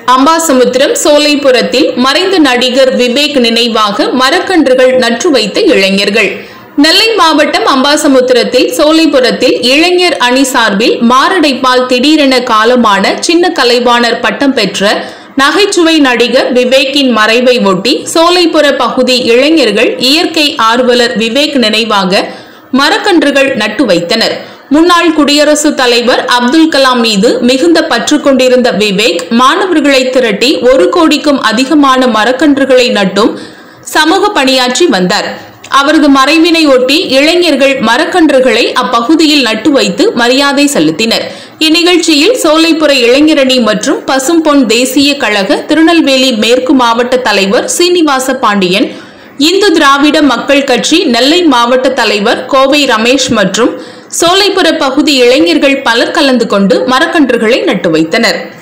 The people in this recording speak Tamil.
அம்பாசமுத்திரம் சோலைப்புரத்தில் மறைந்த நடிகர் விவேக் நினைவாக மரக்கன்றுகள் நட்டு வைத்த இளைஞர்கள். நெல்லை மாவட்டம் அம்பாசமுத்திரத்தில் சோலைப்புரத்தில் இளைஞர் அணி சார்பில் மாரடைப்பால் திடீரென காலமான சின்ன கலைவாணர் பட்டம் பெற்ற நகைச்சுவை நடிகர் விவேக்கின் மறைவை ஒட்டி சோலைப்புர பகுதி இளைஞர்கள் இயற்கை ஆர்வலர் விவேக் நினைவாக மரக்கன்றுகள் நட்டு வைத்தனர். முன்னாள் குடியரசுத் தலைவர் அப்துல் கலாம் மீது மிகுந்த பற்று கொண்டிருந்த விவேக் மாணவர்களை திரட்டி 1 கோடிக்கும் அதிகமான மரக்கன்றுகளை நட்டும் சமூக பணியாற்றி வந்தார். அவரது மறைவினை ஒட்டி இளைஞர்கள் மரக்கன்றுகளை அப்பகுதியில் நட்டு வைத்து மரியாதை செலுத்தினர். இந்நிகழ்ச்சியில் சோலைப்புர இளைஞரணி மற்றும் பசும்பொன் தேசிய கழக திருநெல்வேலி மேற்கு மாவட்ட தலைவர் சீனிவாச பாண்டியன், இந்து திராவிட மக்கள் கட்சி நெல்லை மாவட்ட தலைவர் கோவை ரமேஷ் மற்றும் சோலைப்புர பகுதி இளைஞர்கள் பலர் கலந்து கொண்டு மரக்கன்றுகளை நட்டு வைத்தனர்.